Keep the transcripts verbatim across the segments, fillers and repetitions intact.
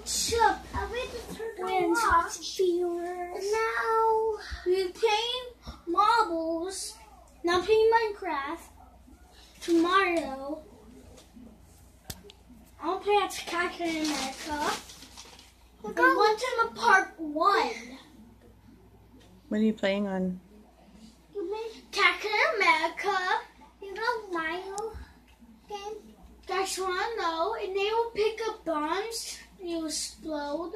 What's up? When viewers. Now We're playing marbles. Not playing Minecraft. Tomorrow, I'll play at Captain America. we're I going. want him a part one. What are you playing on? Captain America. You go Mario game. Guys wanna know? And they will pick up bombs and you explode.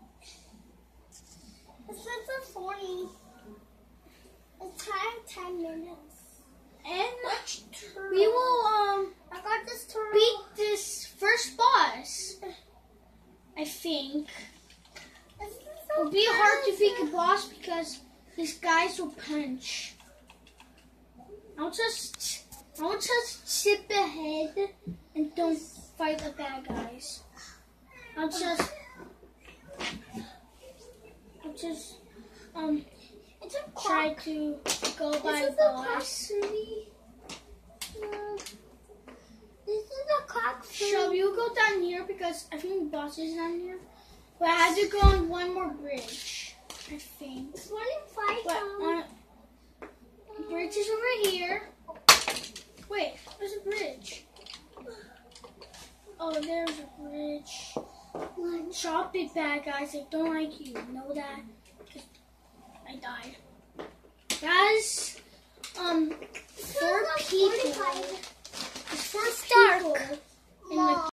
This is a forty. It's time ten minutes. And we will um I got this turtle. beat this first boss. I think. This is It'll so be hard to crazy. beat the boss because these guys will punch. I'll just I'll just sit ahead and don't fight the bad guys. I'll just I'll just um It's a try clock. to go by This is a clock boss. for me. Uh, This is a clock for Shall me. we go down here because I think the boss is down here. But I had to go on one more bridge. I think. It's one in five. But um, on bridge is over here. Wait, there's a bridge. Oh, there's a bridge. Stop it, bad guys. I don't like you. Know that? 'Cause I died. Guys, um, four This is a people. forty-five. There's four It's dark. people in the Mom.